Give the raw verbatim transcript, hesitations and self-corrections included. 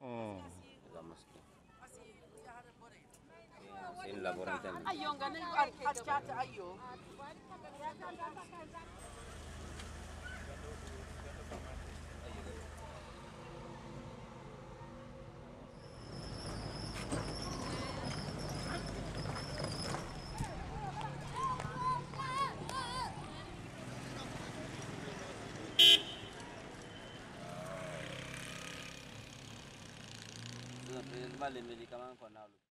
Oh. La mosquée. C'est une laboratoire. Ayo ngane achata ayo. Les médicaments qu'on a.